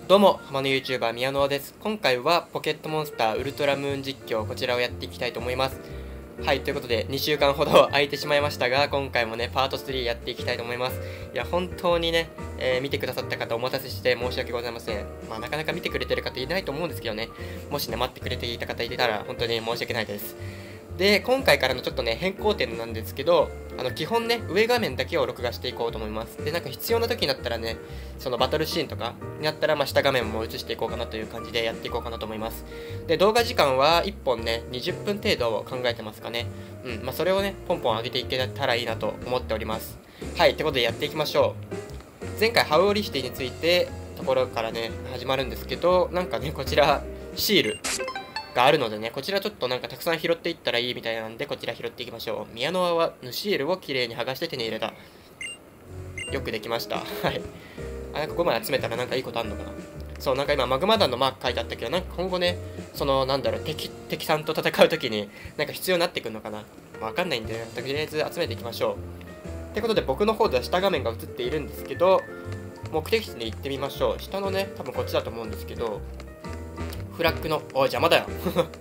どうも、浜の YouTuber 宮野です。今回はポケットモンスターウルトラムーン実況、こちらをやっていきたいと思います。はい、ということで2週間ほど空いてしまいましたが、今回もね、パート3やっていきたいと思います。いや、本当にね、見てくださった方お待たせして申し訳ございません。まあ、なかなか見てくれてる方いないと思うんですけどね、もしね、待ってくれていた方いたら、本当に申し訳ないです。で、今回からのちょっとね、変更点なんですけど、基本ね、上画面だけを録画していこうと思います。で、なんか必要な時になったらね、そのバトルシーンとかになったら、まあ、下画面も映していこうかなという感じでやっていこうかなと思います。で、動画時間は1本ね、20分程度を考えてますかね。まあ、それをね、ポンポン上げていけたらいいなと思っております。はい、ってことでやっていきましょう。前回、ハウオリシティについて、ところからね、始まるんですけど、なんかね、こちら、シールがあるのでね、こちらちょっとなんかたくさん拾っていったらいいみたいなんで、こちら拾っていきましょう。宮野輪はヌシールをきれいに剥がして手に入れた。よくできました。はい。なんか5枚集めたらなんかいいことあんのかな。そう、なんか今マグマ弾のマーク書いてあったけど、なんか今後ね、そのなんだろう、敵さんと戦うときになんか必要になってくるのかな。わかんないんで、とりあえず集めていきましょう。ってことで僕の方では下画面が映っているんですけど、目的地に行ってみましょう。下のね、多分こっちだと思うんですけど、フラッグの、おい、邪魔だよ。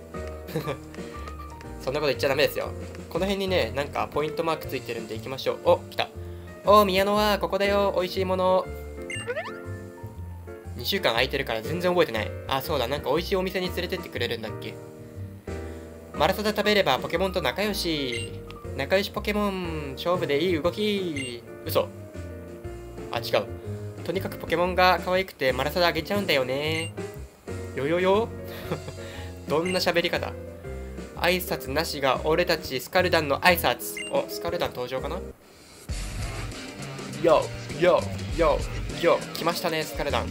そんなこと言っちゃダメですよ。この辺にね、なんかポイントマークついてるんで行きましょう。お、来た。お、宮野はここだよ。美味しいもの。2週間空いてるから全然覚えてない。あ、そうだ。なんか美味しいお店に連れてってくれるんだっけ。マラサダ食べればポケモンと仲良し。仲良しポケモン。勝負でいい動き。嘘。あ、違う。とにかくポケモンが可愛くてマラサダあげちゃうんだよね。よよよどんな喋り方。挨拶なしが俺たちスカルダンの挨拶。お、スカルダン登場かな。ヨヨヨヨ来ましたね、スカルダン。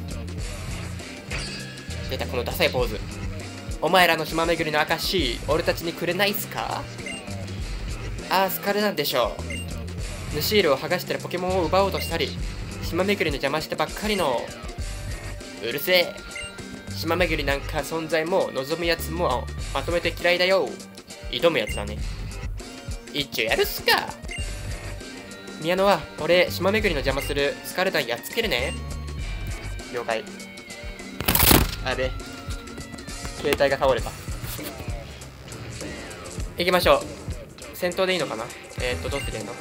出たこのダサいポーズ。お前らの島巡りの証、俺たちにくれないっすか。あー、スカルダンでしょ。ヌシールを剥がしてるポケモンを奪おうとしたり、島巡りの邪魔してばっかりの。うるせえ。島巡りなんか存在も望むやつもまとめて嫌いだよ。挑むやつだね。一応やるっすか。宮野は俺島巡りの邪魔するスカルダンやっつけるね。了解。あべ、携帯が倒れた。行きましょう。戦闘でいいのかな。どうすりゃいいの。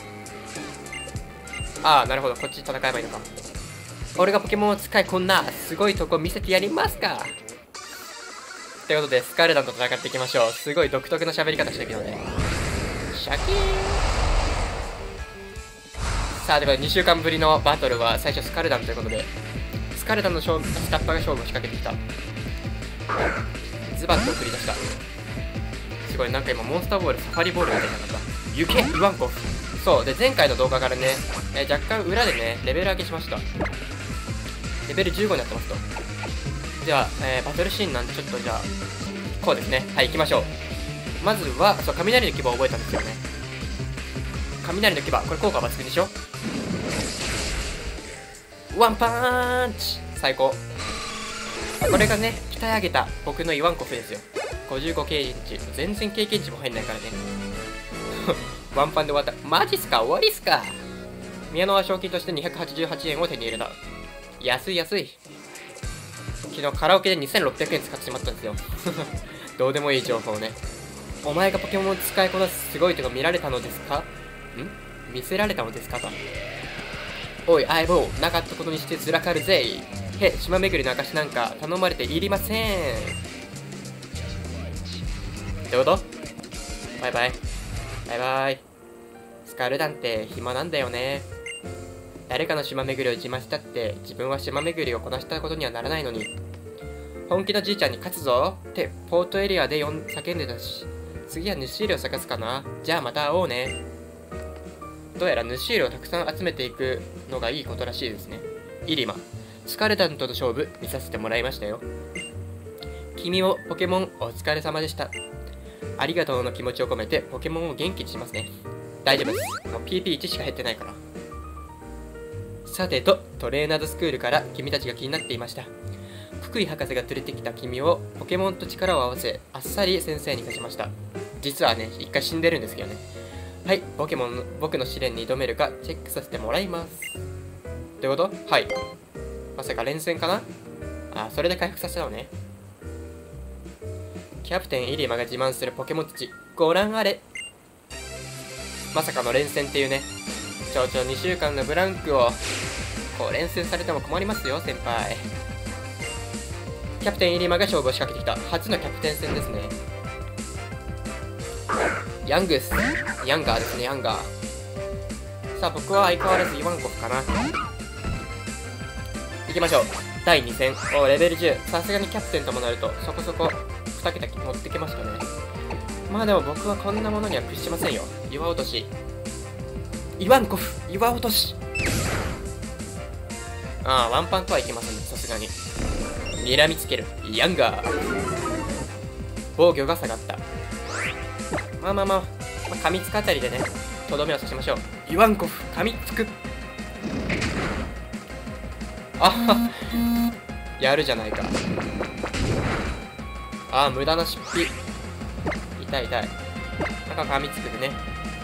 ああ、なるほど、こっち戦えばいいのか。俺がポケモンを使いこんなすごいとこ見せてやりますか。ということでスカルダンと戦っていきましょう。すごい独特な喋り方してるけどね。シャキーン。さあ、ということで2週間ぶりのバトルは最初スカルダンということで、スカルダンの下っ端が勝負を仕掛けてきた。ズバッと送り出した。すごい、なんか今モンスターボールサファリボールみたいになった。行けイワンコフ。そうで、前回の動画からね、若干裏でねレベル上げしました。レベル15になってますと。では、バトルシーンなんでちょっとじゃあこうですね。はい、行きましょう。まずはそう、雷の牙を覚えたんですよね。雷の牙、これ効果抜群でしょ。ワンパーンチ最高。これがね、鍛え上げた僕のイワンコフですよ。55経験値、全然経験値も入んないからね。ワンパンで終わった。マジっすか、終わりっすか。宮野は賞金として288円を手に入れた。安い安い。昨日カラオケで2600円使ってしまったんですよ。どうでもいい情報ね。お前がポケモンを使いこなすすごいとこ見られたのですか。見せられたのですかと。おい相棒、なかったことにしてずらかるぜ。へ、島巡りの証なんか頼まれていりません。ってこと。バイバイバイバイ。スカルダンって暇なんだよね。誰かの島巡りを自慢したって自分は島巡りをこなしたことにはならないのに。本気のじいちゃんに勝つぞってポートエリアで叫んでたし、次はヌシールを探すかな。じゃあまた会おうね。どうやらヌシールをたくさん集めていくのがいいことらしいですね。イリマ、スカルダンとの勝負見させてもらいましたよ。君もポケモンお疲れ様でした。ありがとうの気持ちを込めてポケモンを元気にしますね。大丈夫です。もう PP1 しか減ってないから。さてと、トレーナーズスクールから君たちが気になっていました。福井博士が連れてきた君をポケモンと力を合わせ、あっさり先生に勝ちました。実はね、一回死んでるんですけどね。はい、僕の試練に挑めるかチェックさせてもらいます。ということ。はい。まさか連戦かな。 あ、それで回復させたのね。キャプテンイリマが自慢するポケモン土、ご覧あれ。まさかの連戦っていうね。2週間のブランクをこう連戦されても困りますよ、先輩。キャプテンイリマが勝負を仕掛けてきた初のキャプテン戦ですね。ヤングス、ヤンガーですね、ヤンガー。さあ、僕は相変わらずイワンコフかな。行きましょう。第2戦。お、レベル10。さすがにキャプテンともなると、そこそこ2桁持ってきましたね。まあでも僕はこんなものには屈しませんよ。岩落とし。イワンコフ、岩落とし。ああ、ワンパンとはいけませんね、さすがに。睨みつける。ヤンガー。防御が下がった。まあ、噛みつくあたりでね、とどめを刺しましょう。イワンコフ、噛みつく。あはやるじゃないか。ああ、無駄な出費。痛い。なんか噛みつくでね。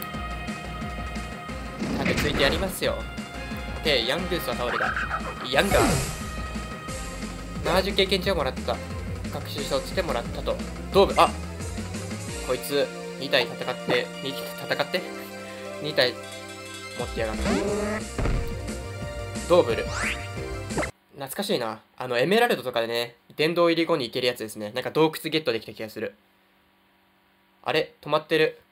食べついてやりますよ。で、ヤングースは倒れた。ヤンガー。70経験値をもらった。学習者をつけてもらったと。ドーブ、あ、こいつ、2体戦って、2体持ってやがる。ドーブル。懐かしいな。エメラルドとかでね、殿堂入り後に行けるやつですね。なんか洞窟ゲットできた気がする。あれ止まってる。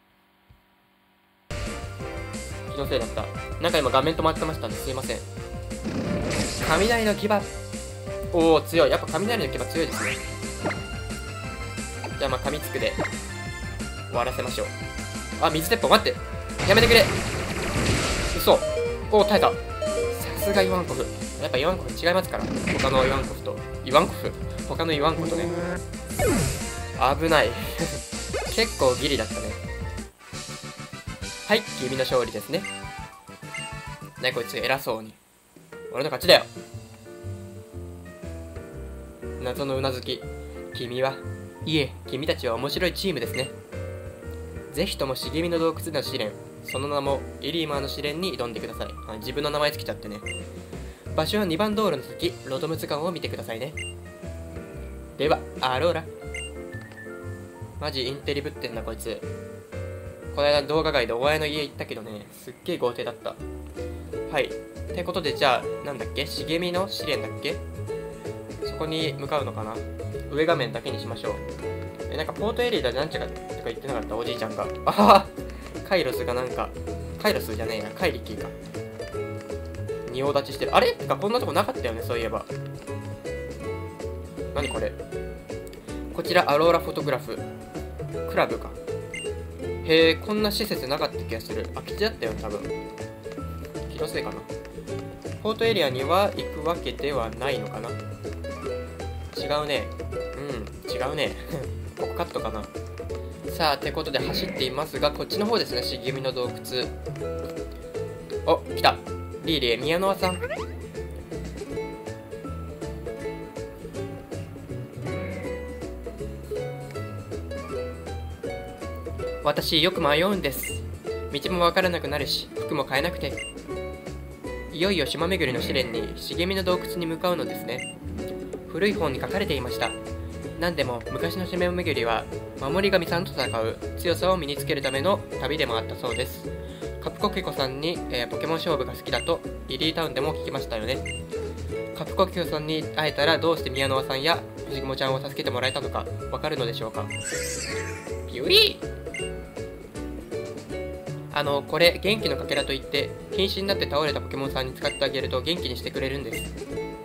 気のせいだった。なんか今画面止まってましたんですいません。雷の牙。おお、強い。やっぱ雷の牙強いですね。じゃあ噛みつくで終わらせましょう。あ、水鉄砲待って。やめてくれ。嘘。おお、耐えた。さすがイワンコフ。やっぱイワンコフ違いますから。他のイワンコフと。他のイワンコとね。危ない。結構ギリだったね。はい、君の勝利ですね。ね、こいつ偉そうに。俺の勝ちだよ。謎のうなずき。君たちは面白いチームですね。ぜひとも茂みの洞窟での試練、その名もイリーマーの試練に挑んでください。自分の名前つけちゃってね。場所は2番道路の先、ロドム図鑑を見てくださいね。では、アローラ。マジインテリぶってんな、こいつ。この間動画外でお前の家行ったけどね、すっげえ豪邸だった。はい。ってことで、じゃあ、なんだっけ、茂みの試練だっけ、そこに向かうのかな。上画面だけにしましょう。なんかポートエリアでなんちゃかとか言ってなかった、おじいちゃんが。あはは、カイロスがなんか、カイロスじゃねえな、カイリキーか。仁王立ちしてる。あれてかこんなとこなかったよね、そういえば。何これ。こちらアローラフォトグラフクラブか。へえ、こんな施設なかった気がする。空き地だったよね、多分。気のせいかな。ポートエリアには行くわけではないのかな。違うね。違うね。ここカットかな。さあ、ってことで走っていますが、こっちの方ですね、茂みの洞窟。お、来た。リーリー、宮野さん。私、よく迷うんです。道もわからなくなるし、服も買えなくて。いよいよ島巡りの試練に、茂みの洞窟に向かうのですね。古い本に書かれていました。何でも昔の島巡りは守り神さんと戦う強さを身につけるための旅でもあったそうです。カプコケコさんに、ポケモン勝負が好きだとリリータウンでも聞きましたよね。カプコケコさんに会えたらどうして宮野さんや藤雲ちゃんを助けてもらえたのかわかるのでしょうか。ビュリー。これ元気のかけらといって瀕死になって倒れたポケモンさんに使ってあげると元気にしてくれるんです。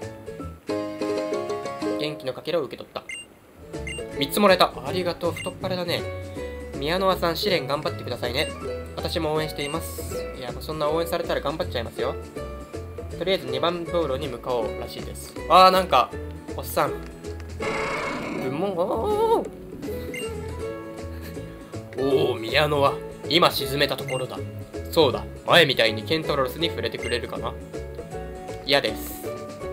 元気のかけらを受け取った。3つもらえた。ありがとう。太っ腹だね。宮野さん、試練頑張ってくださいね。私も応援しています。いや、そんな応援されたら頑張っちゃいますよ。とりあえず2番道路に向かおうらしいです。あー、なんかおっさん。おー、宮野は今沈めたところだ。そうだ、前みたいにケントロスに触れてくれるかな。嫌です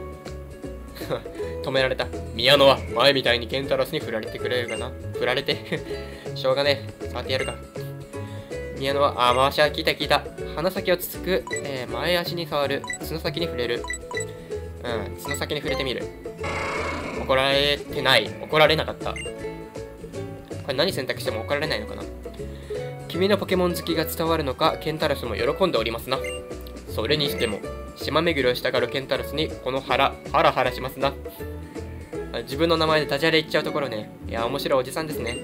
止められた。宮野は前みたいにケンタロスに振られてくれるかな。振られてしょうがねえ。触ってやるか。宮野は、回しは聞いた。鼻先をつつく、前足に触る。角先に触れる。角先に触れてみる。 怒られてない。怒られなかった。これ何選択しても怒られないのかな。君のポケモン好きが伝わるのか、ケンタロスも喜んでおりますな。それにしても、島巡りをしたがるケンタロスにこのハラハラしますな。自分の名前でダジャレ言っちゃうところね。いや、面白いおじさんですね。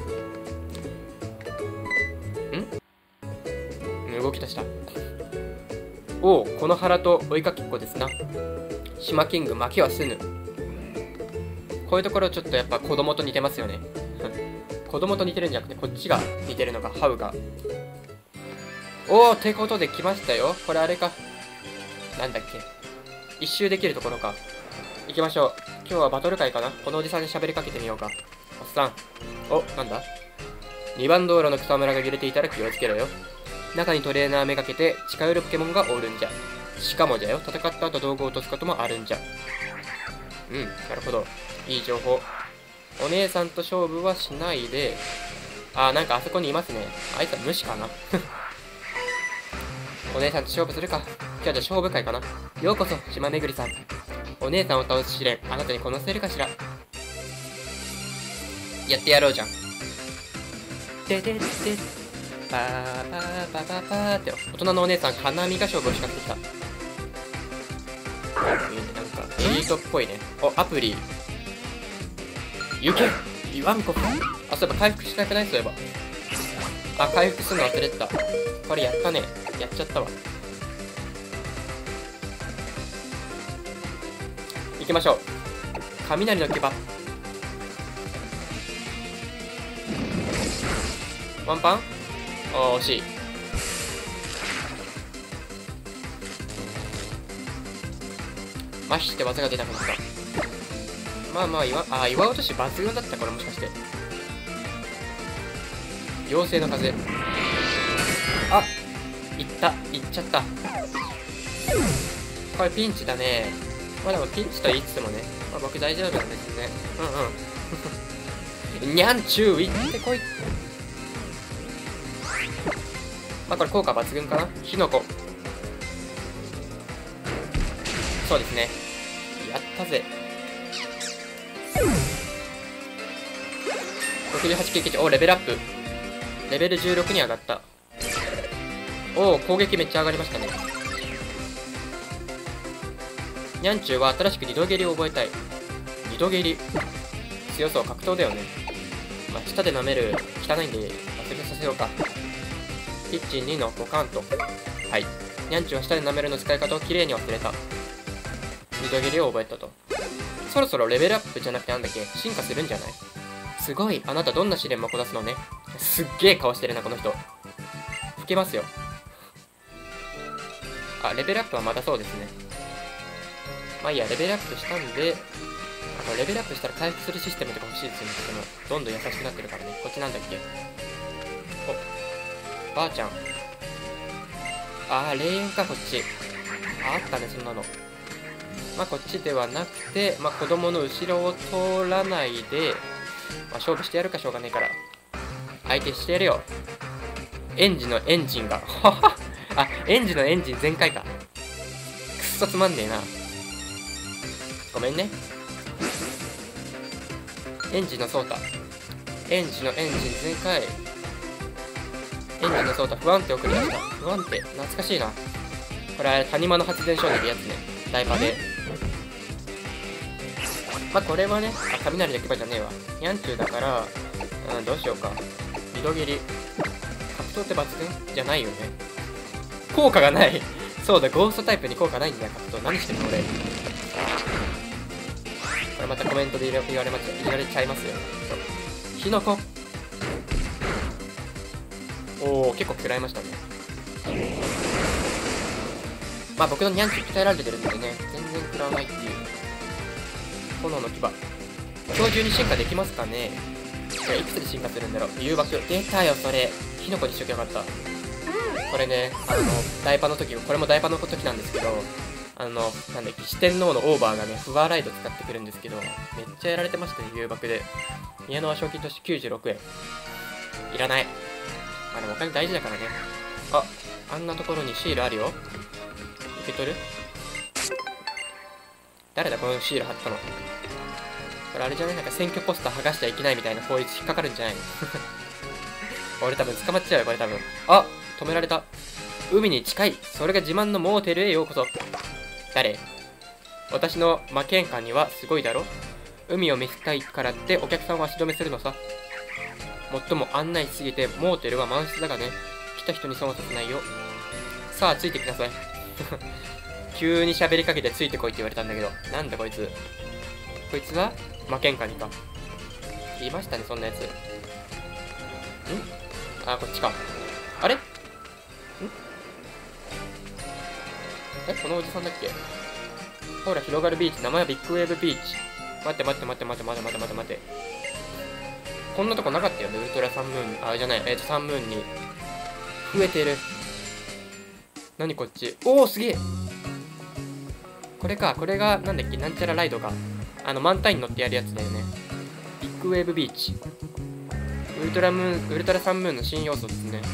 動き出した。おお、この腹と追いかけっこですな。島キング負けはすぬ。こういうところちょっとやっぱ子供と似てますよね。子供と似てるんじゃなくてこっちが似てるのがハウが。おお、ってことで来ましたよ。これあれか。なんだっけ。一周できるところか。行きましょう。今日はバトル会かな。このおじさんに喋りかけてみようか。おっさん。お、なんだ ?2 番道路の草むらが揺れていたら気をつけろよ。中にトレーナーめがけて近寄るポケモンがおるんじゃ。しかもじゃよ、戦った後道具を落とすこともあるんじゃ。なるほど。いい情報。お姉さんと勝負はしないで、なんかあそこにいますね。あいつは無視かな。お姉さんと勝負するか。今日じゃ勝負会かな。ようこそ、島めぐりさん。お姉さんを倒す試練、あなたにこなせるかしら。やってやろうじゃん。でででパーパーパーパーパーって大人のお姉さん、花見が勝負を仕掛けてきた。いいね、なんかエリートっぽいね。お、アプリ行け言わんこ。あ、そういえば回復しなくない？そういえば。回復するの忘れてた。これやったね。やっちゃったわ。行きましょう。雷の牙。ワンパン？惜しい。麻痺して技が出なくなった。岩落とし抜群だった。これもしかして妖精の風。いっちゃった。これピンチだね。でもピンチと言いつつもね、僕大丈夫なんですね。にゃんちゅう、行ってこい。これ効果抜群かな。火の粉。そうですね。やったぜ。68経験値。お、レベルアップ。レベル16に上がった。お、攻撃めっちゃ上がりましたね。ニャンチューは新しく二度蹴りを覚えたい。二度蹴り強そう。格闘だよね。舌で舐める汚いんで忘れさせようか。キッチン2の5カウント。はい。ニャンチューは舌で舐めるの使い方をきれいに忘れた。二度蹴りを覚えたと。そろそろレベルアップじゃなくてなんだっけ、進化するんじゃない？すごい。あなたどんな試練もこなすのね。すっげえ顔してるなこの人。吹けますよ。レベルアップはまだそうですね。いいや、レベルアップしたんで、レベルアップしたら回復するシステムとか欲しいですよね。どんどん優しくなってるからね。こっちなんだっけ。お、ばあちゃん。霊園か、こっち。あったね、そんなの。こっちではなくて、子供の後ろを通らないで、勝負してやるか、しょうがねえから。相手してやるよ。エンジのエンジンが。エンジのエンジン全開か。くっそつまんねえな。ごめんね。エンジのソータ。エンジのエンジン全開。エンジのソータ、不安定送り出した。不安定、懐かしいな。これは谷間の発電所にいるやつね。ダイパで。これはね、雷の牙じゃねえわ。ニャンチューだから、どうしようか。二度切り。格闘って抜群じゃないよね。効果がない。そうだ、ゴーストタイプに効果ないんだよ、格闘。何してんの俺。これまたコメントで言われちゃいますよ。火の粉。結構食らいましたね。僕のニャンチュー鍛えられてるんでね、全然食らわないっていう。炎の牙。今日中に進化できますかね。いくつで進化するんだろう。誘惑。出たよ、それ。火の粉にしときゃよかった。これね、ダイパの時、これもダイパの時なんですけど、なんだっけ、四天王のオーバーがね、フワーライド使ってくるんですけど、めっちゃやられてましたね、誘惑で。宮野は賞金として96円。いらない。でもお金大事だからね。あんなところにシールあるよ。受け取る？ 誰だこのシール貼ったの。これあれじゃない？なんか選挙ポスター剥がしちゃいけないみたいな法律引っかかるんじゃないの？俺多分捕まっちゃうよ、これ多分。あ、止められた。海に近い。それが自慢のモーテルへようこそ。誰？私の魔剣館にはすごいだろ？海を見せたいからってお客さんを足止めするのさ。もっとも案内しすぎてモーテルは満室だがね。来た人に損はさせないよ。さあ、ついてきなさい。急に喋りかけてついてこいって言われたんだけど。なんだこいつ。こいつは魔剣館にか。いましたね、そんなやつ。あ、こっちか。あれ？このおじさんだっけ？ほら、広がるビーチ。名前はビッグウェーブビーチ。待って。こんなとこなかったよね、ウルトラサンムーン。あ、じゃない、サンムーンに。増えてる。何こっち。おー、すげえ。これか、これが、なんだっけ、なんちゃらライドか。満タンに乗ってやるやつだよね。ビッグウェーブビーチ。ウルトラサンムーンの新要素ですね。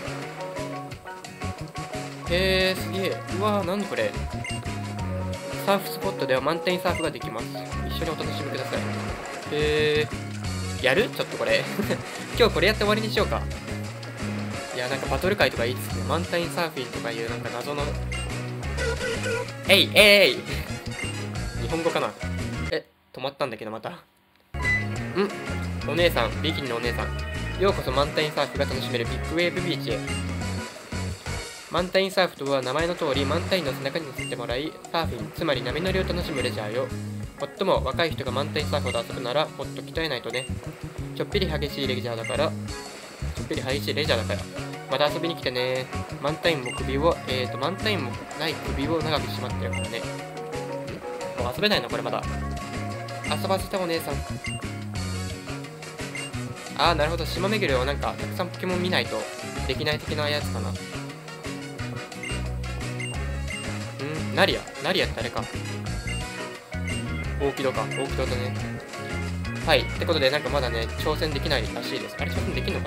へー、すげえ。うわー、なんこれ。サーフスポットでは満点サーフができます。一緒にお楽しみください。へー。やる？ちょっとこれ。今日これやって終わりにしようか。いや、なんかバトル会とかいいっすね。満タンサーフィンとかいうなんか謎の。日本語かな？止まったんだけどまた。お姉さん、ビキニのお姉さん。ようこそ満タンサーフが楽しめるビッグウェーブビーチへ。満タンサーフとは名前の通り満タンの背中に乗せてもらい、サーフィン、つまり波乗りを楽しむレジャーよ。もっとも若い人が満タンサーフで遊ぶならもっと鍛えないとね。ちょっぴり激しいレジャーだから。また遊びに来てね。満タンもない首を長くしまってるからね。もう遊べないのこれまだ。遊ばせたお姉さん。あー、なるほど。島巡りをなんかたくさんポケモン見ないとできない的なやつかな。ナリアってあれか。大木戸とね。はい。ってことで、なんかまだね、挑戦できないらしいです。あれ、挑戦できんのか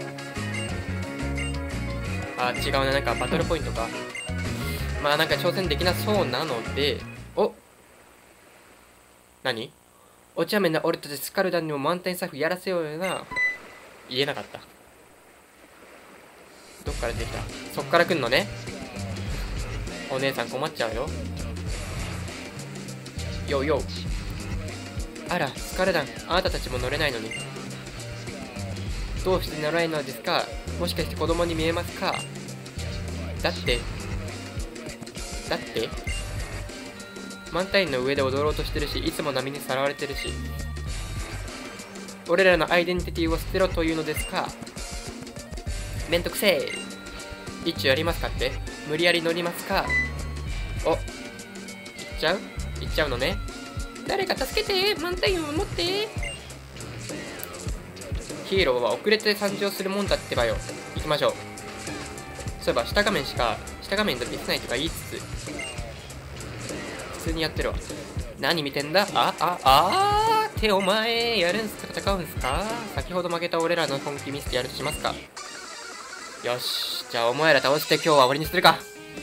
な？あ、違うね。なんかバトルポイントか。まあなんか挑戦できなそうなので、何？お茶目な俺たちスカルダンにも満点サーフやらせようよな。言えなかった。どっから出てきた？そっから来んのね。お姉さん困っちゃうよ。よ。あら、スカルダン、あなたたちも乗れないのに。どうして乗らないのですか？もしかして子供に見えますか？だって満タンの上で踊ろうとしてるし、いつも波にさらわれてるし。俺らのアイデンティティを捨てろというのですか？めんどくせえ。一応やりますかって？無理やり乗りますか？行っちゃうのね。誰か助けて。満タンを守って。ヒーローは遅れて参上するもんだってばよ。行きましょう。そういえば下画面できないとか言いつつ普通にやってるわ。何見てんだ？ってお前やるんすか？戦うんすか？先ほど負けた俺らの本気見せてやるとしますか？よし、じゃあお前ら倒して今日は終わりにするか。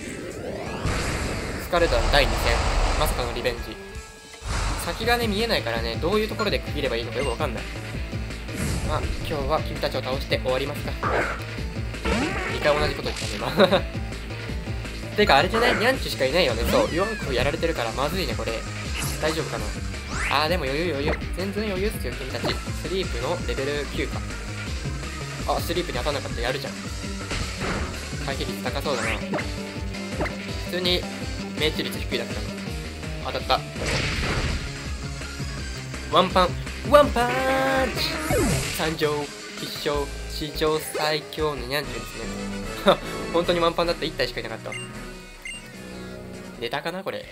スカルダン第2戦、まさかのリベンジ。先がね見えないからね、どういうところで区切ればいいのかよくわかんない。まあ今日は君たちを倒して終わりますか。2回同じこと言ったね今。てかあれじゃない？ニャンチュしかいないよね。そう、4個やられてるからまずいねこれ。大丈夫かな？でも余裕。全然余裕っすよ君たち。スリープのレベル9か。スリープに当たんなかったらやるじゃん。回避率高そうだな。普通に命中率低いだけだな。当たった。ワンパンチ参上必勝史上最強のニャンチュですね。本当にワンパンだった。1体しかいなかった。ネタかなこれ。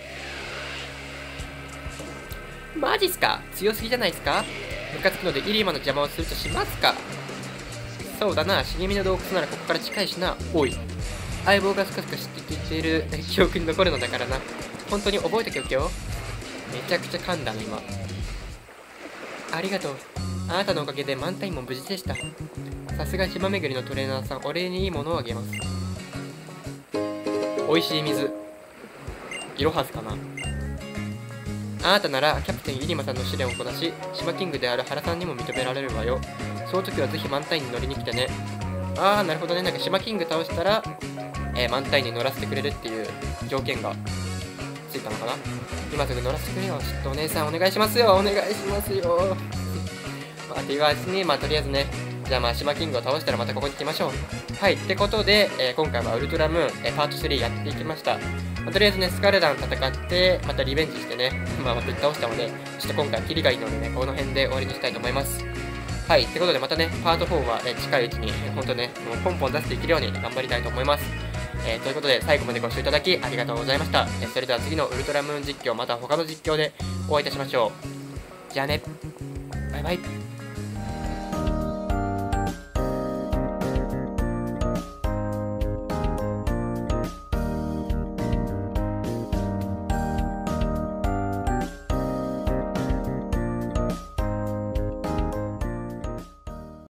マジっすか？強すぎじゃないですか？ムカつくのでイリーマの邪魔をするとしますか？そうだな、茂みの洞窟ならここから近いしな。おい、相棒がスカスカしてきている記憶に残るのだからな。本当に覚えておけよ。めちゃくちゃ噛んだの今。ありがとう。あなたのおかげで満タイも無事でした。さすが島巡りのトレーナーさん、お礼にいいものをあげます。美味しい水。いろはずかな。 あなたならキャプテンイリマさんの試練をこなし、島キングである原さんにも認められるわよ。その時はぜひ満タイに乗りに来てね。なるほどね。なんか島キング倒したら、満タイに乗らせてくれるっていう条件がついたのかな。今すぐ乗らせてくれよ。ちょっとお姉さんお願いしますよ。お願いしますよ。って言わずに、とりあえずね、じゃあ島キングを倒したらまたここに来ましょう。はい、ってことで、今回はウルトラムーン、パート3やっていきました。とりあえずね、スカルダン戦って、またリベンジしてね、また倒したので、ちょっと今回キリがいいのでね、この辺で終わりにしたいと思います。はい、ってことでまたね、パート4は、近いうちに、ほんとね、もうポンポン出していけるように頑張りたいと思います。ということで、最後までご視聴いただきありがとうございました。それでは次のウルトラムーン実況、また他の実況でお会いいたしましょう。じゃあね、バイバイ。